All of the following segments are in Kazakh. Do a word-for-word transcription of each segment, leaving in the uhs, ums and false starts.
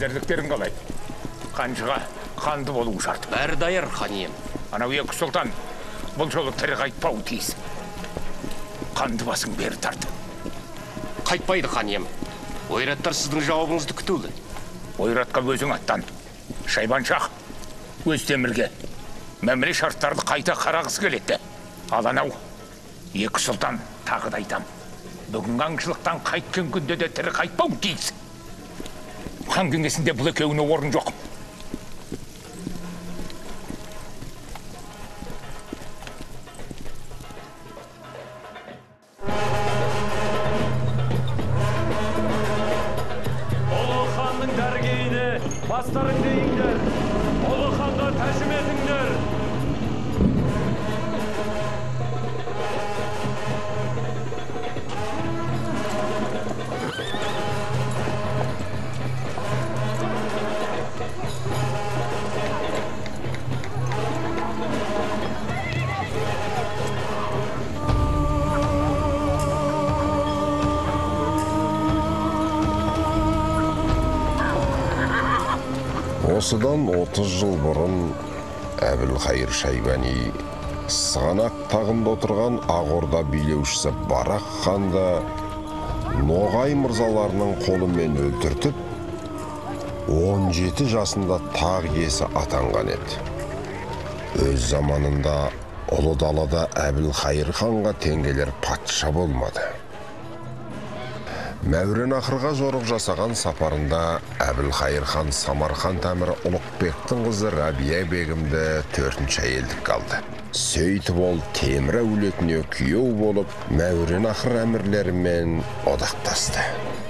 әзірліктерін қалай? Қаншыға қанды болу шарт. Бәрі даяр, хан ием. Анау екі сұлтан бұл жолы тірі қайтпауы тиіс. Қанды басың бері тарт. Қайтпайды, хан ием. Ойраттар сіздің жауабыңызды күтулі. Ойратқа өзің аттан. Шайбаншақ өз темірге мәміле шарттарды қайта қарағысы келеді. Ал анау екі сұлтан тағы да айтам. Бүгінгі аңшылықтан қайткен күнде де тірі қайтпау тиіс. Хан кеңесінде бұл екеуіне орын жоқ. Ұлы ханның дәргейіне бастарын дейіңдер. Ұлы ханға тәжім етіңдер. Осыдан отыз жыл бұрын Әбілқайыр Шайбани сығанақ тағында отырған Ақ-Орда билеушісі Барақ ханды Ноғай мырзаларының қолымен өлтіртіп, он жеті жасында тақ иесі атанған еді. Өз заманында ұлы далада Әбілқайыр ханға теңгелер патша болмады. Мәуереннахрға жорық жасаған сапарында Әбілқайыр хан Самарқант әмірі Ұлықбектің қызы Рабия бегімді төртінші әйелдік алды. Сөйтіп ол Темір әулетіне күйеу болып, Мәуереннахр әмірлерімен одақтасты.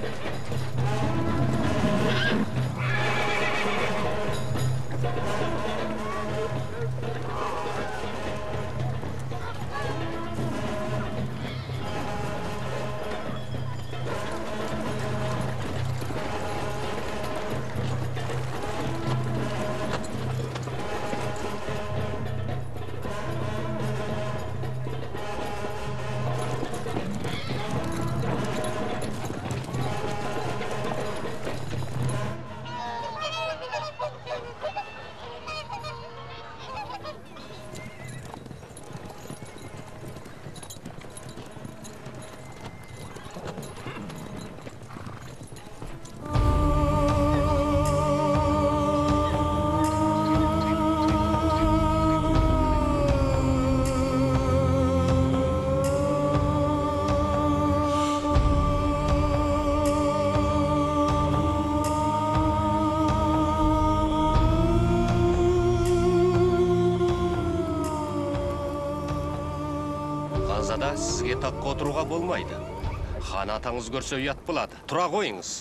Ханзада сізге таққа отыруға болмайды. Хан атаңыз көрсе ұят болады. Тұра қойыңыз.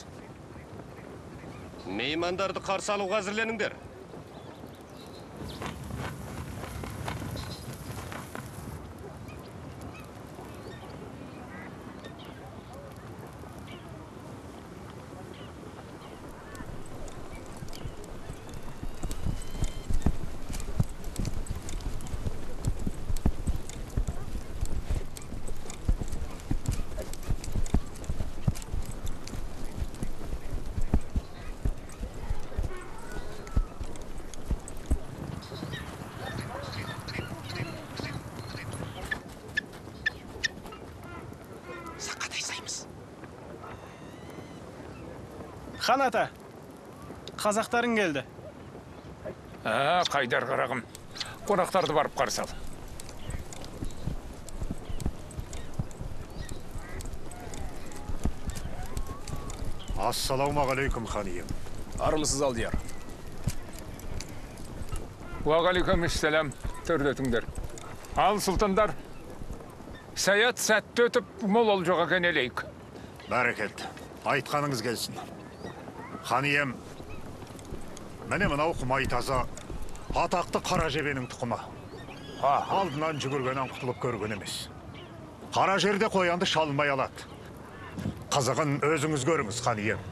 Меймандарды қарсы алуға әзірленіңдер. Хан ата, қазақтарың келді. Ә, қайдар қарағым. Қонақтарды барып қарсы ал. Ассаламағалейкум, хан ием. Армысыз алдияр. Уағалейкумассалам, төрлетіңдер. Ал сұлтандар, саят сәтті өтіп, мол олжаға кенелейік. Бәрекет, айтқаныңыз келсін. Хан ием, міне мынау құмай таза, атақты қара жебенің тұқымы. Алдынан жүгіргеннен құтылып көрген емес. Қара жерде қоянды шалынмай алады. Қызығын өзіңіз көріңіз, хан ием.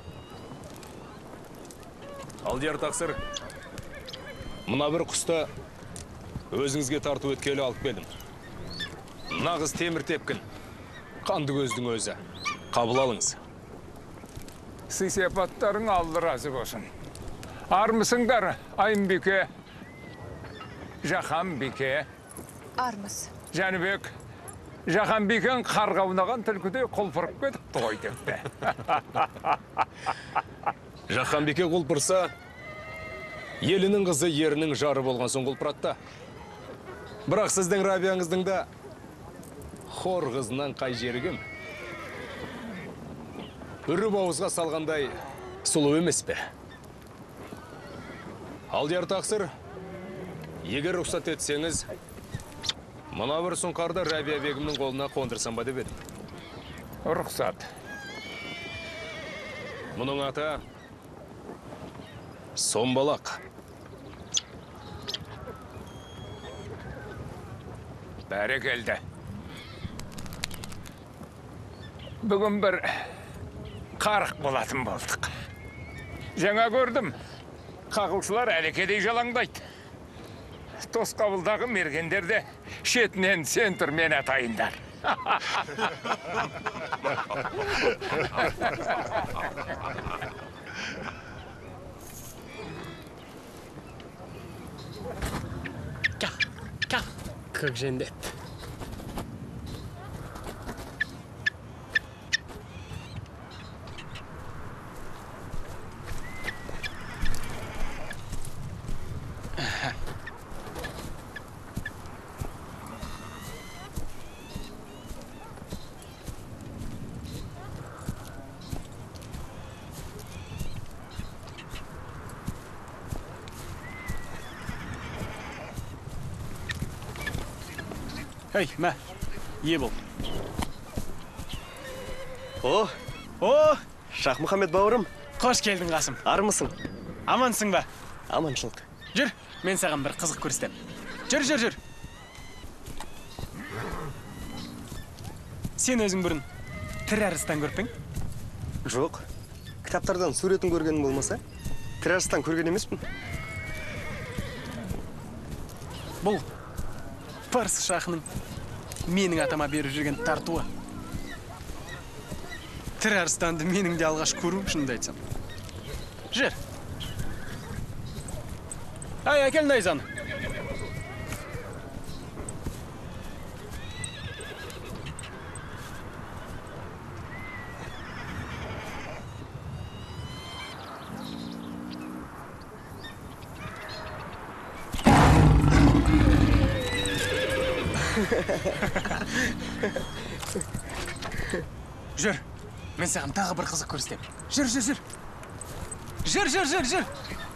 Алдияр тақсыр, мына бір құсты өзіңізге тарту еткелі алып келдім. Нағыз темір тепкін, қанды көздің өзі. Қабыл алыңыз. Сый-сияпаттарың алды разы болсын. Армысыңдар, Айымбике, Жаһанбике, Армыз. Жәнібек, Жаһанбикең қарға аунаған түлкіде құлпырып кетіпті ғой депті. Жаһанбике құлпырса, елінің қызы ерінің жары болған соң құлпыратта. Бірақ сіздің Рабияңыздың да хор қызынан қай жері кем? Үріп ауызға салғандай сұлу емес пе? Алдияр тақсыр, егер рұқсат етсеңіз, мына бір сұңқарды Рабия бегімнің қолына қондырсам ба деп едім. Рұқсат. Мұның аты Сомбалақ. Бәрекелді. Бүгін бір қарық болатын болдық. Жаңа көрдім, қағылшылар әлекедей жалаңдайды. Тосқабылдағы мергендерді шетінен сентр мен атайындар. Как жендет. Ей, мә, ие бол. О, о, Шахмұхаммед бауырым. Қош келдің, Қасым. Армысың? Амансың ба? Аманшылық. Жүр, мен саған бір қызық көрсетем. Жүр, жүр, жүр. Сен өзің бұрын тірі арыстан көрпең? Жоқ. Кітаптардан суретін көргенім болмаса, тірі арыстан көрген емеспін. Бұл Парсы шахының менің атама беріп жүрген тартуы. Тірі арыстанды менің де алғаш көру, шынымды айтсам. Жүр. Ай, әкел найзаны. Жүр, мен саған тағы бір қызық көрсетем. Жүр, жүр, жүр. Жүр, жүр, жүр, жүр.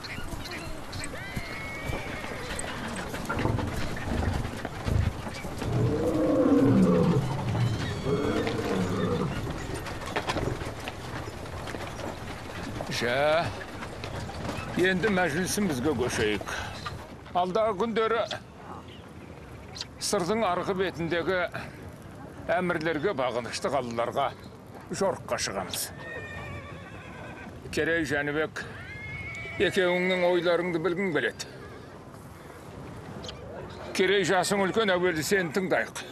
Жа, енді мәжілісімізге көшейік. Алдағы күндері сырдың арғы бетіндегі әмірлерге бағынышты қалаларға жорыққа шығамыз. Керей, Жәнібек, екеуіңнің ойларыңды білгің келеді. Керей, жасың үлкен, әуелі сені тыңдайық.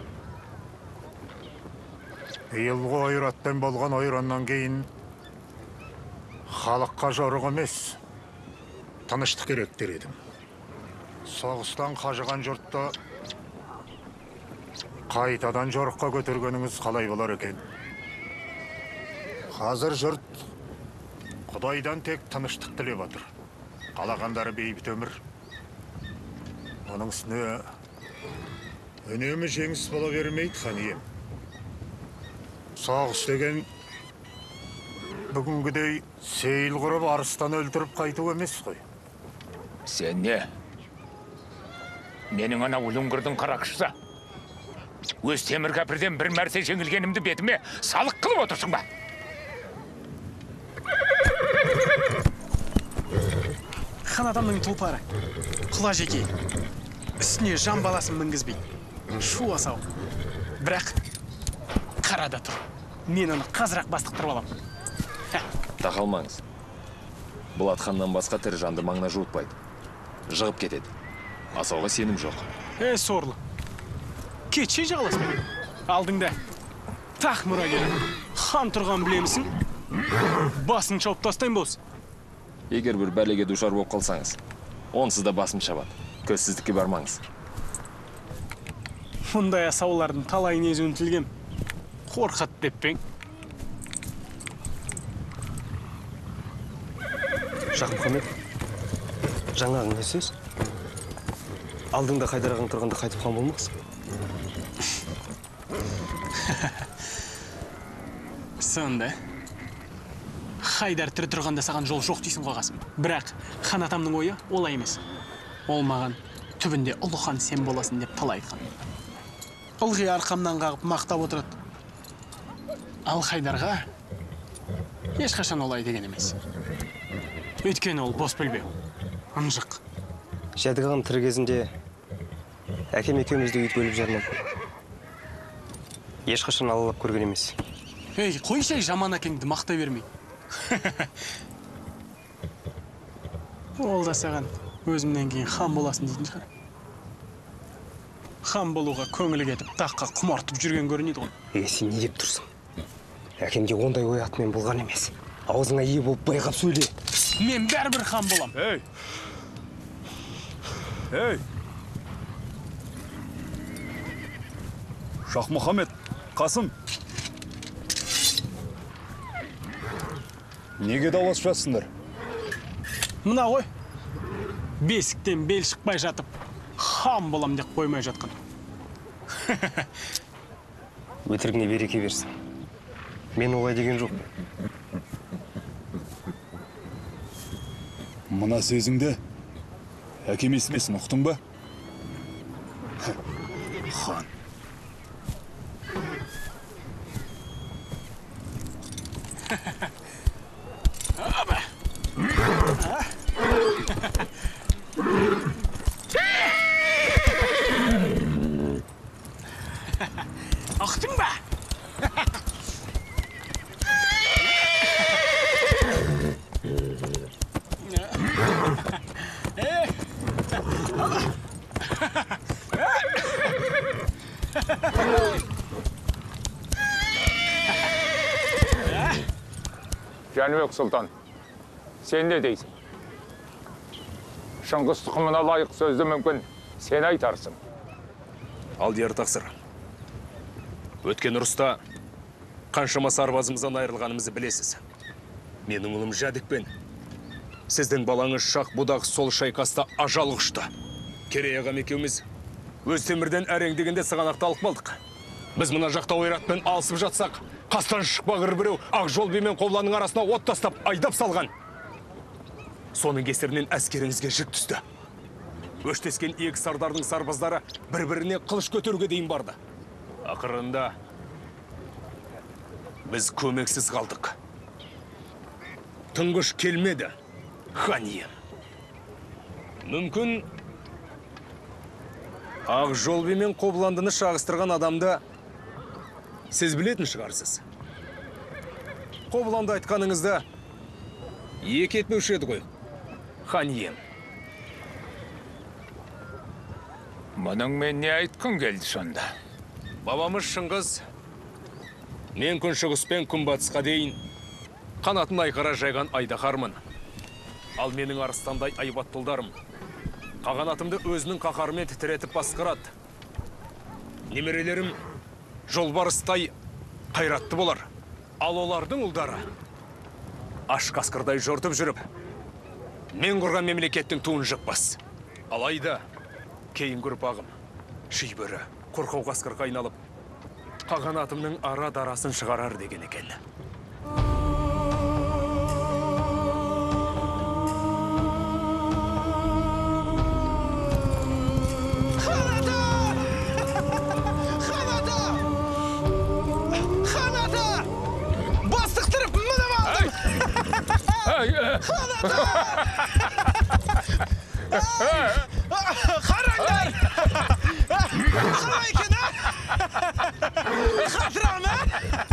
Елғы ойраттан болған ойраннан кейін халыққа жорық емес, тыныштық керек дер едім. Соғыстан қажыған жұртты қайтадан жорыққа көтергеніңіз қалай болар екен? Қазір жұрт Құдайдан тек тыныштық тілеп отыр. Қалағандары бейбіт өмір. Оның үстіне үнемі жеңіс бола бермейді, хан ием. Соғыс деген бүгінгідей сейіл құрып, арыстан өлтіріп қайту емес қой. Сен не? Менің ана үліңгірдің қарақшысы. Өз темір кәпірден бір мәрте жеңілгенімді бетіме салық қылып отырсың ба? Хан адамның тұлпары, құла жеке, үстіне жан баласын мінгізбей, шу асау. Бірақ қарада тұр. Мен оны қазырақ бастықтырып алам. Тақалмаңыз. Бұл атханнан басқа тірі жанды маңына жуытпайды. Жығып кетеді. Асауға сенім жоқ. Эй, сорлы. Кетшей жағаласпен. Алдыңда тақ мұрагері. Хан тұрған білемісің? Басын шауып тастайын болсын. Егер бір бәлеге душар болып қалсаңыз, онсыз да басым шабады. Көзсіздікке бармаңыз. Мұндай асаулардың талайын ез үнтілгем. Қорқат деп пең. Жақмұхамед, жаңағың не сөз? Алдыңда Қайдар ағаң тұрғанда қайтып қан болмақсың? Сонда. Қайдар тірі тұрғанда саған жол жоқ дейсің ғой Қасым. Бірақ хан атамның ойы олай емес. Ол маған түбінде ұлы хан сен боласың деп талай айтқан. Ылғи арқамнан қағып мақтап отырады. Ал Қайдарға ешқашан олай деген емес. Өйткені ол бос білбеу, ынжық. Жәдік ағам тірі кезінде әкем екеумізді үйт бөліп жармады. Ешқашан алалап көрген емес. Ей, қойшай жаман әкеңді мақтай бермей. Ол да саған өзімнен кейін хан боласын дейтін шығар. Хан болуға көңілі кетіп, таққа құмартып жүрген көрінеді ғой. Е, сен не деп тұрсың? Әкемде ондай ой атымен болған емес. Аузыңа ие болып байқап сөйле. Мен бәрібір хан болам. Ей! Ей! Шахмұхамед, Қасым. Неге дауласып жатсыңдар? Мына ғой. Бесіктен бел шықпай жатып, хан болам деп қоймай жатқан. Өтірігіне береке берсін. Мен олай деген жоқ. Мына сөзіңді әкем естімесін, ұқтың ба? Хан. Ақтың ба? Жәнібек Сұлтан, сен не дейсің? Шыңғыс тұқымына лайық сөзді мүмкін сен айтарсың. Алдияр тақсыр. Өткен ұрыста қаншама сарбазымыздан айырылғанымызды білесіз. Менің ұлым Жәдікпен сіздің балаңыз Шақ Будақ сол шайқаста ажал құшты. Керей ағам екеуміз өз темірден әрең дегенде сығанақты алып қалдық. Біз мына жақта ойратпен алысып жатсақ, қастан шықпағыр біреу ақ жол бимен Қобыланның арасына от тастап айдап салған. Соның кесірінен әскеріңізге жүк түсті. Өштескен екі сардардың сарбаздары бір-біріне қылыш көтеруге дейін барды. Ақырында біз көмексіз қалдық. Тұңғыш келмеді, хан ием. Мүмкін ақ жол бимен Қобыландыны шағыстырған адамды сіз білетін шығарсыз. Қобыланды айтқаныңызда екі етмеуші еді ғой, хан ием. Мұның мен не айтқың келді сонда? Бабамыз Шыңғыс, мен күншығыс пен күнбатысқа дейін қанатын айқара жайған айдаһармын. Ал менің арыстандай айбаттылдарым қағанатымды өзінің қаһарымен тітіретіп басқарады. Немерелерім жолбарыстай қайратты болар. Ал олардың ұлдары аш қасқырдай жортып жүріп, мен құрған мемлекеттің туын жықпас. Алайда кейін ұрпағым шибөрі, қорқау қасқырға айналып, қағанатымның ара дарасын шығарар деген екен. Қараңдар! Қалай екен, а? Қатырам, а?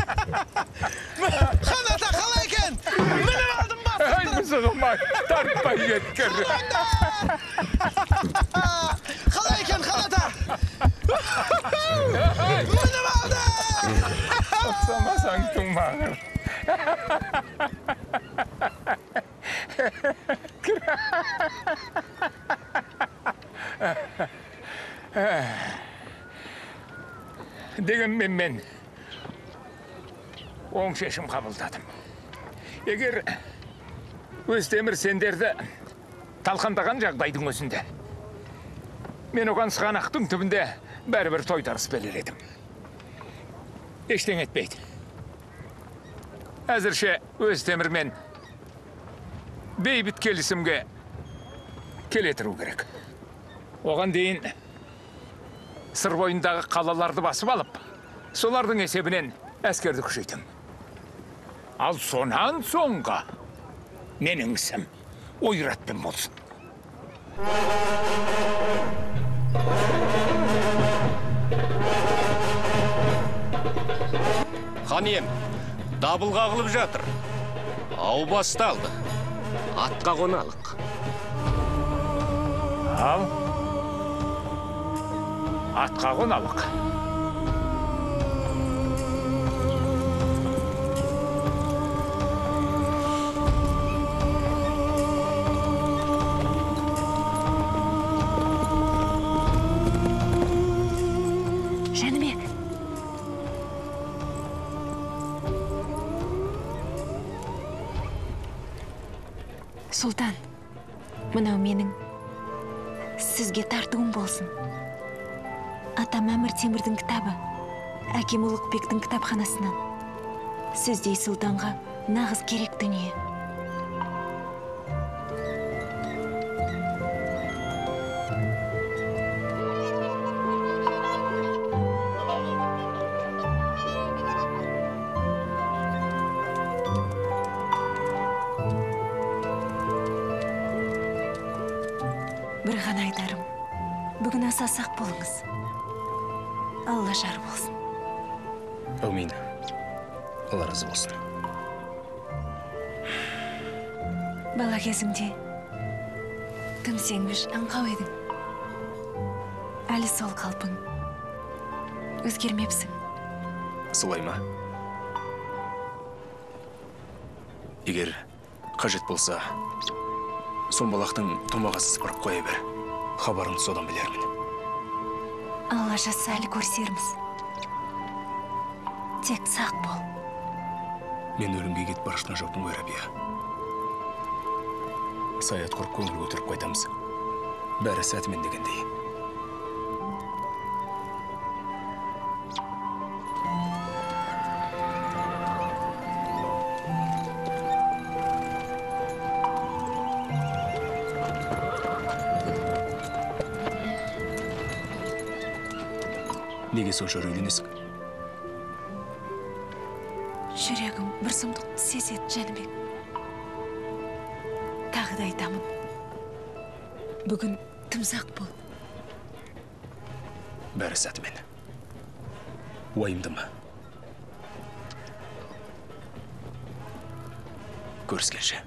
Хан ата, қалай екен? Мініп алдым ба? Ай, мұсылман, тартпай кеткір. Қалай екен, хан ата? Мініп алдым! Ұқсамасаң тұмағыр. Дегенмен мен оң шешім қабылдадым. Егер Өстемір сендерді талқандаған жағдайдың өзінде, мен оған сығанақтың түбінде бәрібір тойтарыс берер едім. Ештеңе етпейді. Әзірше Өстемірмен бейбіт келісімге келетіру керек. Оған дейін сыр бойындағы қалаларды басып алып, солардың есебінен әскерді күшейтім. Ал сонан соңға менің ісім ойратпен болсын. Хан ием, дабыл қағылып жатыр. Ау басталды. Атқа қоналық. Ал, атқа қоналық. Жәнібек. Сұлтан, мынау менің сізге тартуым болсын. Атам Әмір Темірдің кітабы, әкем Ұлықбектің кітапханасынан. Сіздей сұлтанға нағыз керек дүние. Бір ғана айтарым, бүгін аса сақ болыңыз. Алла жар болсын. Әумин. Алла разы болсын. Бала кезімде тым сенгіш, аңқау едің. Әлі сол қалпың. Өзгермепсің. Солай ма? Егер қажет болса, Сомбалақтың томағасы сыпырып қоя бер. Хабарын содан білермін. Алла жазса әлі көрсерміз. Тек сақ бол. Мен өлімге кетіп бара жатқан жоқпын ғой, Рабия. Саят құрып көңіл көтеріп қайтамыз. Бәрі сәтімен дегендей. Неге сонша үрейленесің? Жүрегім бір сұмдықты сезеді, Жәнібек. Тағы да айтамын. Бүгін тым сақ бол. Бәрі сәтімен. Уайымдама. Көріскенше.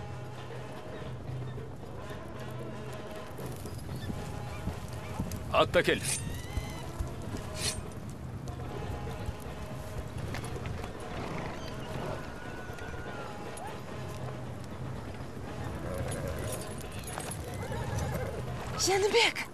Атта кел. Жәнібек!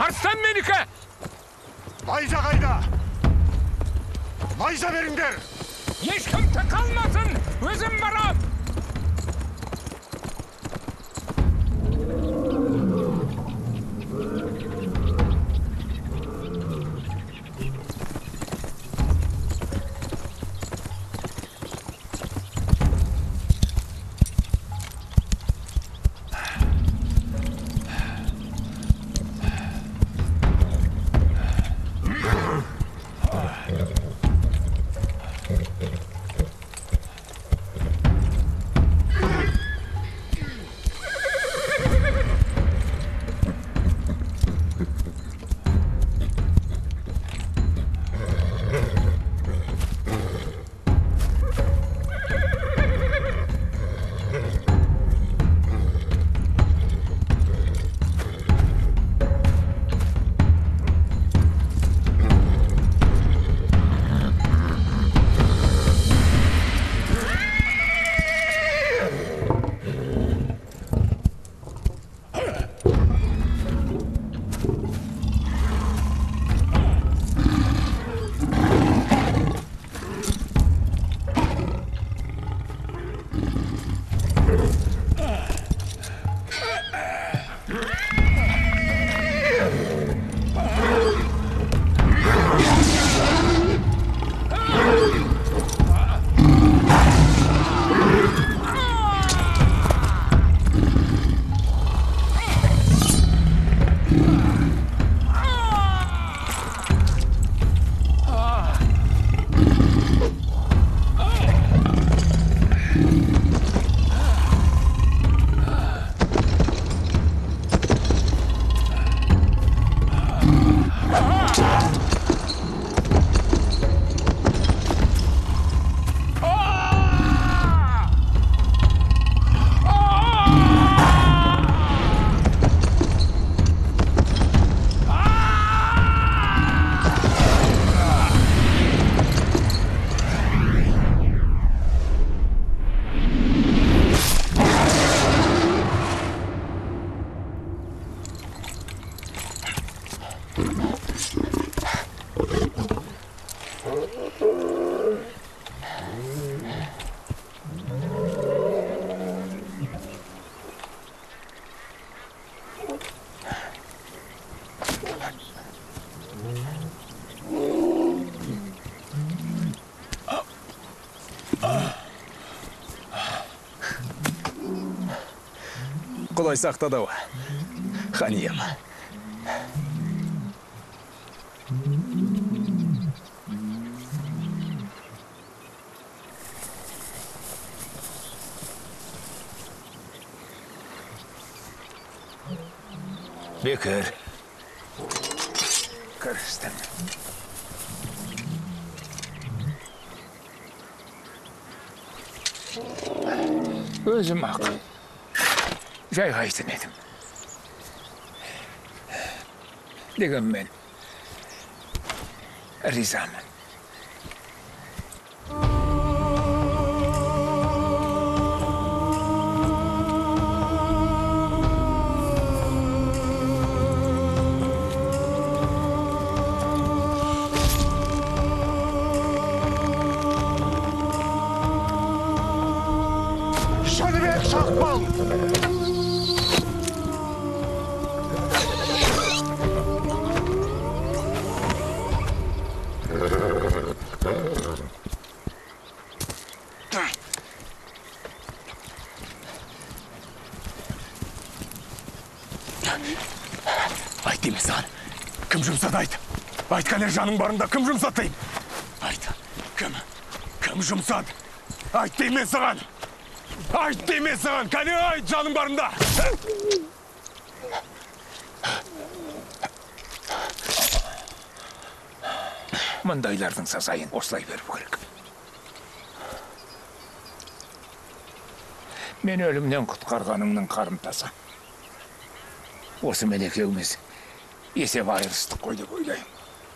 Арыстан менікі! Найза қайда? Найза беріңдер! Ешкім тықалмасын, өзім барам! Құдай сақтады ау, хан ием. Бекер. Кірістім. Өзім ақ жайғайтын едім. Дегенмен ризамын. Шаныбек Шақпал! Айт деймін саған. Кім жұмсады айт? Айт кәне жаның барында кім жұмсады деймін? Айт, кім? Кім жұмсады? Айт деймін саған. Айт деймін саған, кәне айт жаның барында. Мұндайлардың сазайын осылай беру керек. Мен өлімнен құтқарғаныңның қарымтасы. Осы мен екеуміз есеп айырыстық қой деп ойлаймын.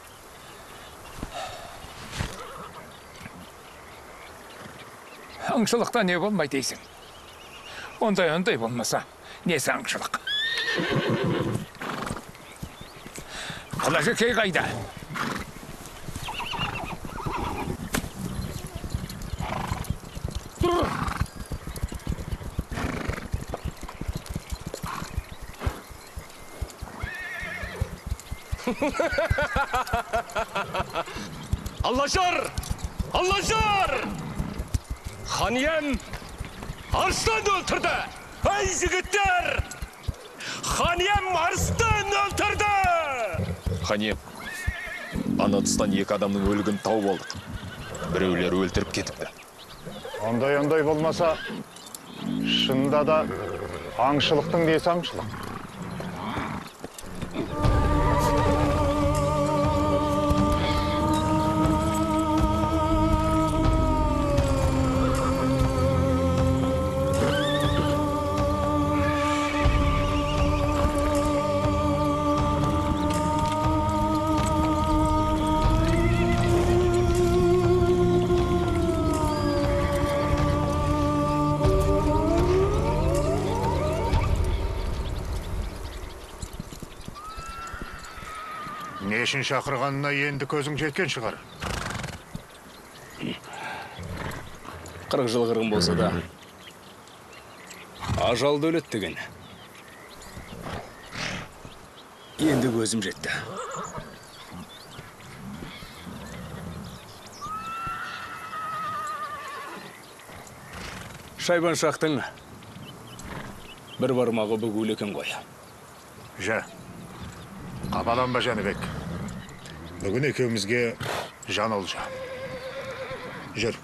Аңшылықта не болмай дейсің? Ондай-ондай болмаса, несі аңшылық? Құлажекей қайда? Аллашар! Аллашар! Хан ием арыстан өлтірді! Ай, жігіттер! Хан ием арыстан өлтірді! Хан ием, ана тұстан екі адамның өлігін тауып алдық. Біреулер өлтіріп кетіпті. Ондай ондай болмаса, шынында да аңшылықтың несі аңшылық? Нешін шақырғанына енді көзің жеткен шығар. Қырық жыл қырғын болса да, ажалды өлет деген. Енді көзім жетті. Шайбан шақтың бір бармағы бүгулі екен ғой. Жә, қапаланба Жәнібек. Бүгін екеумізге жан олжа. Жүр.